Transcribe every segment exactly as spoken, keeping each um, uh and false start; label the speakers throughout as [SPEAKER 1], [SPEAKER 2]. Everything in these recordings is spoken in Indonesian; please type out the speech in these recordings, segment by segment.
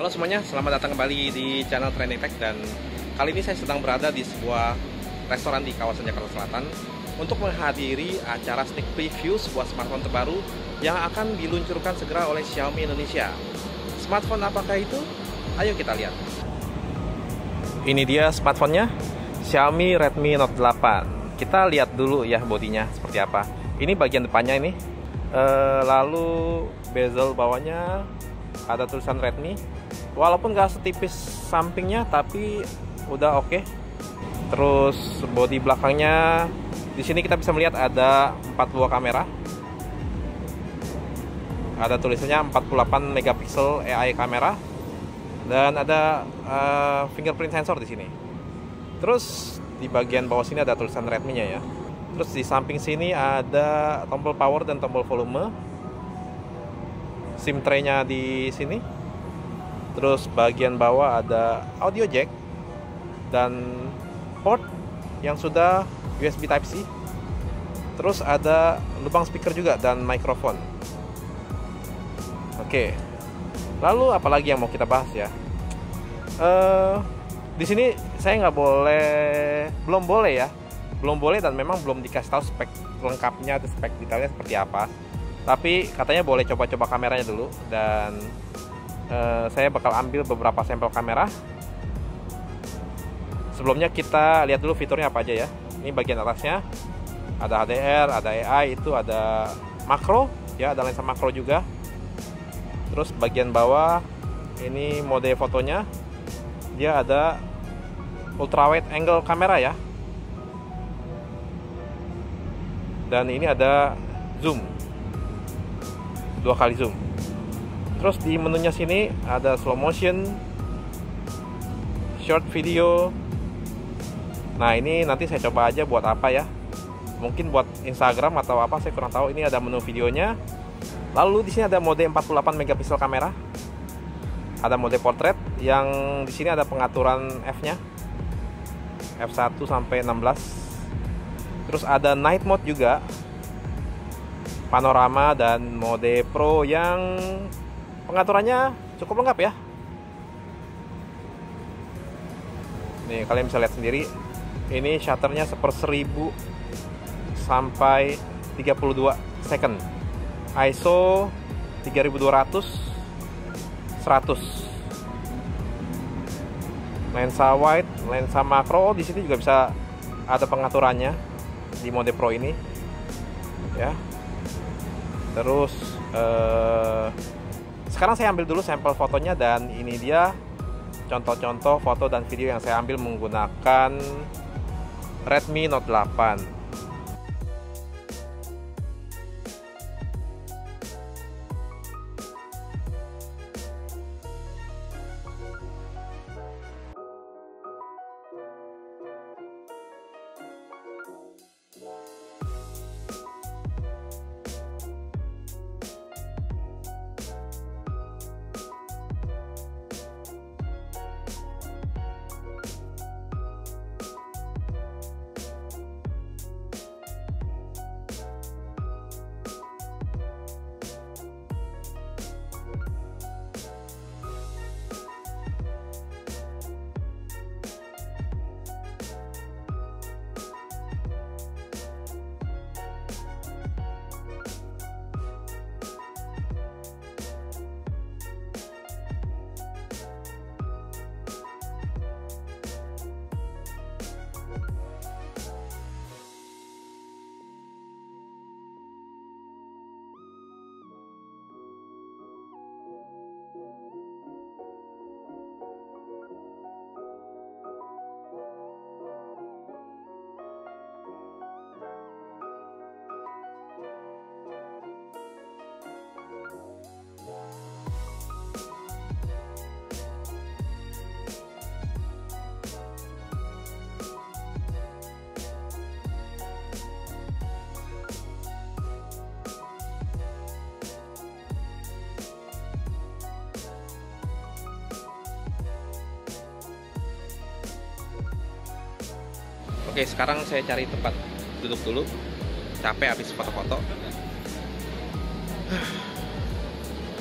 [SPEAKER 1] Halo semuanya, selamat datang kembali di channel Trending Tech. Dan kali ini saya sedang berada di sebuah restoran di kawasan Jakarta Selatan untuk menghadiri acara sneak preview sebuah smartphone terbaru yang akan diluncurkan segera oleh Xiaomi Indonesia. Smartphone apakah itu? Ayo kita lihat. Ini dia smartphone-nya, Xiaomi Redmi Note delapan. Kita lihat dulu ya bodinya seperti apa. Ini bagian depannya ini. E, lalu bezel bawahnya ada tulisan Redmi. Walaupun gak setipis sampingnya, tapi udah oke. Okay. Terus bodi belakangnya, di sini kita bisa melihat ada empat buah kamera. Ada tulisannya empat puluh delapan megapiksel A I kamera, dan ada uh, fingerprint sensor di sini. Terus di bagian bawah sini ada tulisan Redmi-nya ya. Terus di samping sini ada tombol power dan tombol volume. SIM tray-nya di sini. Terus bagian bawah ada audio jack dan port yang sudah U S B Type-C. Terus ada lubang speaker juga dan mikrofon. Oke. Lalu apalagi yang mau kita bahas ya? Uh, di sini saya nggak boleh, belum boleh ya, belum boleh dan memang belum dikasih tahu spek lengkapnya atau spek detailnya seperti apa. Tapi katanya boleh coba-coba kameranya dulu, dan Uh, saya bakal ambil beberapa sampel kamera. Sebelumnya kita lihat dulu fiturnya apa aja ya. Ini bagian atasnya ada H D R, ada A I, itu ada makro ya, ada lensa makro juga. Terus bagian bawah ini mode fotonya, dia ada ultra wide angle kamera ya. Dan ini ada zoom, dua kali zoom. Terus di menunya sini ada slow motion, short video. Nah ini nanti saya coba aja buat apa ya. Mungkin buat Instagram atau apa, saya kurang tahu. Ini ada menu videonya. Lalu di sini ada mode empat puluh delapan megapiksel kamera. Ada mode portrait yang di sini ada pengaturan F-nya. F satu sampai enam belas. Terus ada night mode juga. Panorama dan mode pro yang pengaturannya cukup lengkap ya. Nih kalian bisa lihat sendiri. Ini shutternya seper seribu sampai tiga puluh dua second. I S O tiga ribu dua ratus seratus. Lensa wide, lensa makro di sini juga bisa ada pengaturannya di mode pro ini. Ya. Terus eh sekarang saya ambil dulu sampel fotonya, dan ini dia contoh-contoh foto dan video yang saya ambil menggunakan Redmi Note delapan. Oke, sekarang saya cari tempat duduk dulu. Capek habis foto-foto.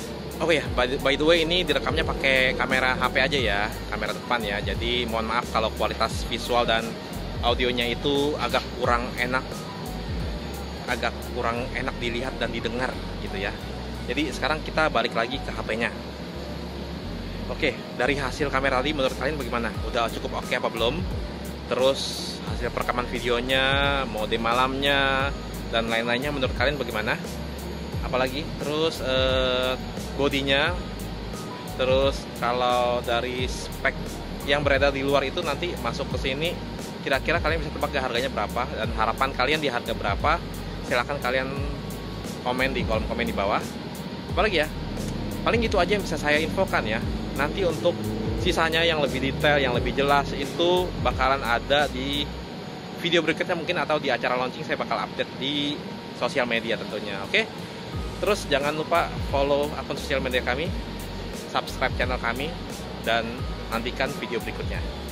[SPEAKER 1] Oh ya, by, by the way ini direkamnya pakai kamera H P aja ya, kamera depan ya. Jadi mohon maaf kalau kualitas visual dan audionya itu agak kurang enak, agak kurang enak dilihat dan didengar gitu ya. Jadi sekarang kita balik lagi ke H P-nya. Oke, dari hasil kamera tadi menurut kalian bagaimana? Udah cukup oke apa belum? Terus hasil perekaman videonya, mode malamnya, dan lain-lainnya menurut kalian bagaimana? Apalagi terus eh, bodinya, terus kalau dari spek yang beredar di luar itu nanti masuk ke sini, kira-kira kalian bisa tebak gak harganya berapa dan harapan kalian di harga berapa? Silahkan kalian komen di kolom komen di bawah. Apalagi ya, paling gitu aja yang bisa saya infokan ya. Nanti untuk sisanya yang lebih detail, yang lebih jelas itu bakalan ada di video berikutnya mungkin, atau di acara launching saya bakal update di sosial media tentunya. Oke, terus jangan lupa follow akun sosial media kami, subscribe channel kami, dan nantikan video berikutnya.